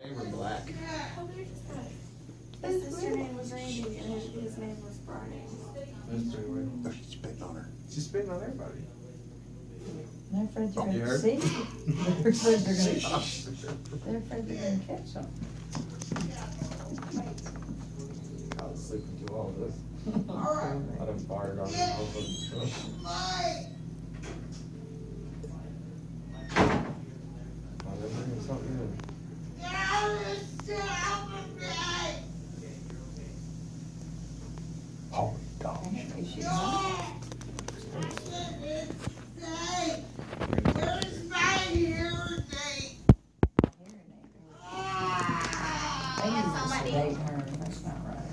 They were black. His sister name was Randy and his name was Brian. That's pretty weird. Oh, she's spitting on her. She's spitting on everybody. They're afraid they're You gonna heard? see. They're afraid they're gonna catch them. I was sleeping through all this. I done fired on the whole fucking truck. Oh, they're bringing something in. Holy dog. That's not right.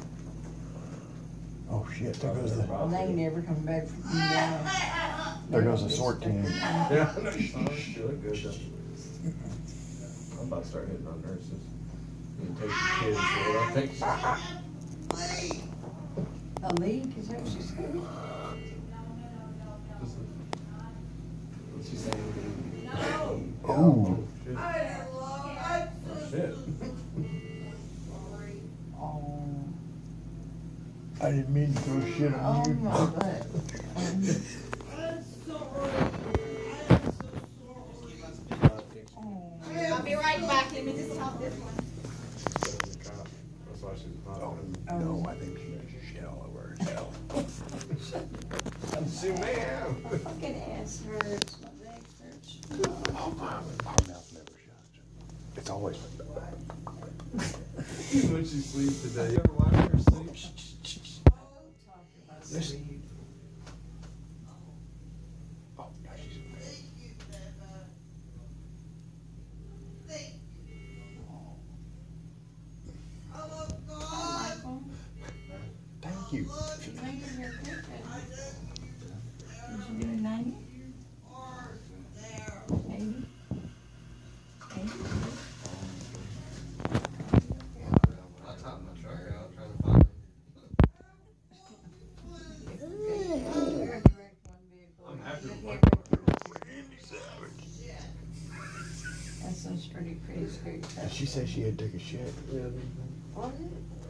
Oh shit, there goes the, Well, they ain't never come back from down. there goes the sort team. Yeah. Oh, she look good, don't she? I'm about to start hitting on nurses. You can take the kids or what I think. A leak, is that what she said? What's she saying? Oh. Shit. Oh, shit. Oh, I didn't mean to throw shit oh on you. my God. I'll be right back. Let me just talk this one. That's why she's not. Oh, no, I think she just shit all over herself. She may have. My fucking ass hurts, my leg hurts. Oh, my mouth never shuts. It's always been Even when she sleeps today. You ever watch her sleep? Listen. Oh, now she's in bed. Thank you. Thank you for your picture. Did you do a 90? 80? 80? I topped my truck out trying to find him. I'm happy with my That's some pretty scary Did stuff. she say she had to take a shit? Yeah. Was it?